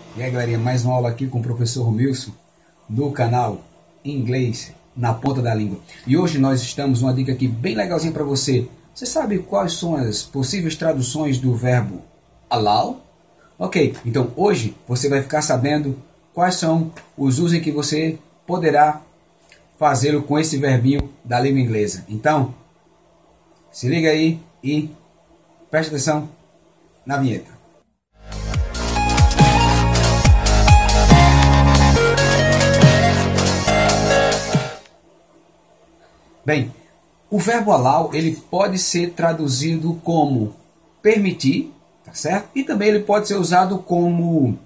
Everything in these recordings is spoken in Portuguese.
E aí, galerinha, mais uma aula aqui com o professor Romilson no canal Inglês na Ponta da Língua. E hoje nós estamos uma dica aqui bem legalzinha para você. Você sabe quais são as possíveis traduções do verbo allow? Ok, então hoje você vai ficar sabendo quais são os usos em que você poderá fazê-lo com esse verbinho da língua inglesa. Então, se liga aí e preste atenção na vinheta. Bem, o verbo allow ele pode ser traduzido como permitir, tá certo? E também ele pode ser usado como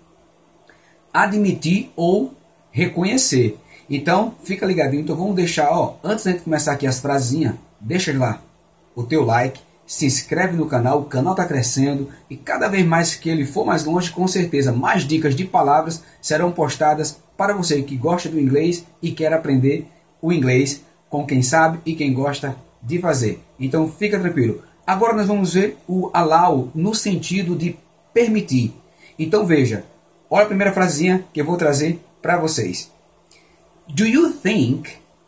admitir ou reconhecer. Então, fica ligadinho. Então, vamos deixar, antes de a gente começar aqui as frasinhas, deixa lá o teu like, se inscreve no canal, o canal está crescendo e cada vez mais que ele for mais longe, com certeza, mais dicas de palavras serão postadas para você que gosta do inglês e quer aprender o inglês com quem sabe e quem gosta de fazer. Então, fica tranquilo. Agora nós vamos ver o allow no sentido de permitir. Então, veja, olha a primeira frasezinha que eu vou trazer para vocês. Do you think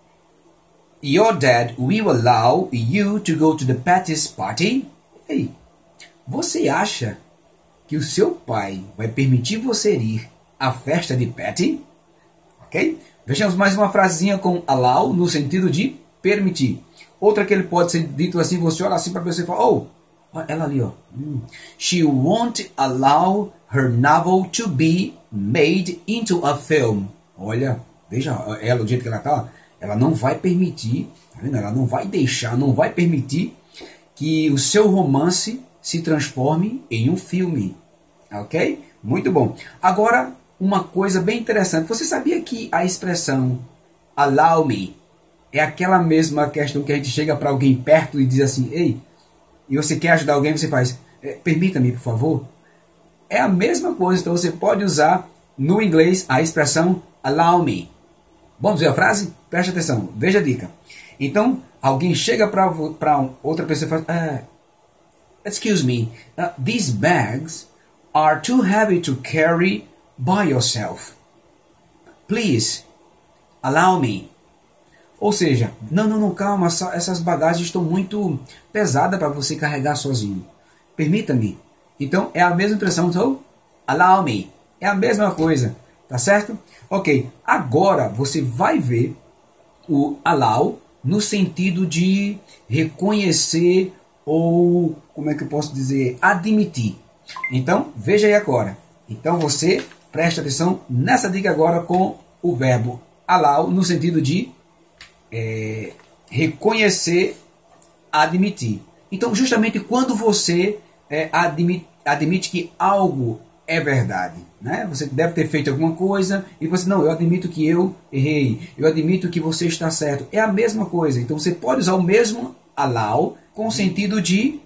your dad will allow you to go to the Patty's party? Ei, você acha que o seu pai vai permitir você ir à festa de Patty? Ok? Vejamos mais uma frasezinha com allow no sentido de permitir. Outra que ele pode ser dito assim, você olha assim para a pessoa e fala, ela ali, She won't allow her novel to be made into a film. Olha, veja ela, do jeito que ela está, ela não vai permitir, tá vendo? Ela não vai deixar, não vai permitir que o seu romance se transforme em um filme. Ok? Muito bom. Agora, uma coisa bem interessante. Você sabia que a expressão allow me é aquela mesma questão que a gente chega para alguém perto e diz assim, ei, e você quer ajudar alguém, você faz, permita-me, por favor. É a mesma coisa, então você pode usar no inglês a expressão allow me. Vamos ver a frase? Preste atenção, veja a dica. Então, alguém chega para outra pessoa e fala, excuse me, these bags are too heavy to carry by yourself. Please, allow me. Ou seja, não, calma, essas bagagens estão muito pesadas para você carregar sozinho. Permita-me. Então, é a mesma expressão, so, allow me. É a mesma coisa, tá certo? Ok, agora você vai ver o allow no sentido de reconhecer ou, como é que eu posso dizer, admitir. Então, veja aí agora. Então, você preste atenção nessa dica agora com o verbo allow no sentido de reconhecer, admitir. Então, justamente quando você admite que algo é verdade, né? Você deve ter feito alguma coisa e você, não, eu admito que eu errei, eu admito que você está certo. É a mesma coisa. Então, você pode usar o mesmo allow com o sentido de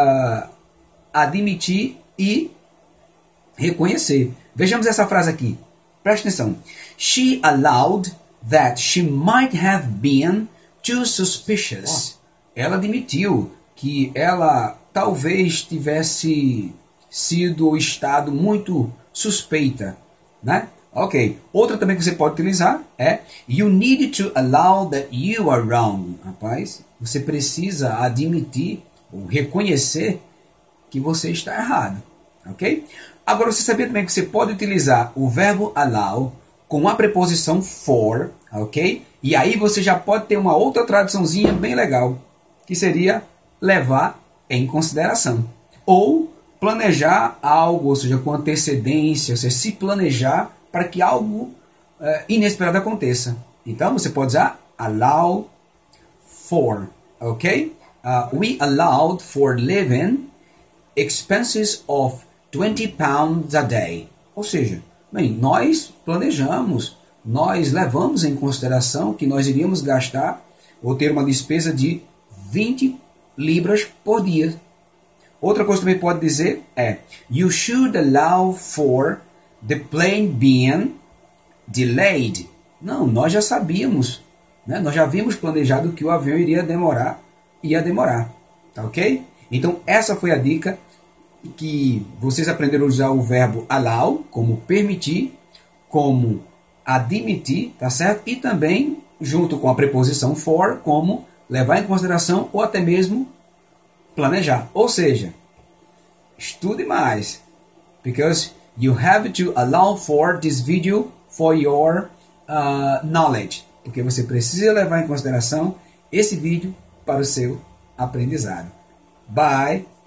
admitir e reconhecer. Vejamos essa frase aqui. Preste atenção. She allowed that she might have been too suspicious. Ela admitiu que ela talvez tivesse sido ou estado muito suspeita, né? Ok. Outra também que você pode utilizar é you need to allow that you are wrong. Rapaz, você precisa admitir ou reconhecer que você está errado. Ok? Agora, você sabia também que você pode utilizar o verbo allow com a preposição for, ok? E aí você já pode ter uma outra traduçãozinha bem legal, que seria levar em consideração. Ou planejar algo, ou seja, com antecedência, ou seja, se planejar para que algo inesperado aconteça. Então, você pode usar allow for, ok? We allowed for living expenses of £20 a day. Ou seja, bem, nós planejamos, nós levamos em consideração que nós iríamos gastar ou ter uma despesa de 20 libras por dia. Outra coisa que também pode dizer é you should allow for the plane being delayed. Não, nós já sabíamos, né? Nós já havíamos planejado que o avião ia demorar, tá ok? Então essa foi a dica que vocês aprenderam a usar o verbo allow, como permitir, como admitir, tá certo? E também, junto com a preposição for, como levar em consideração ou até mesmo planejar. Ou seja, estude mais, because you have to allow for this video for your knowledge, porque você precisa levar em consideração esse vídeo para o seu aprendizado. Bye!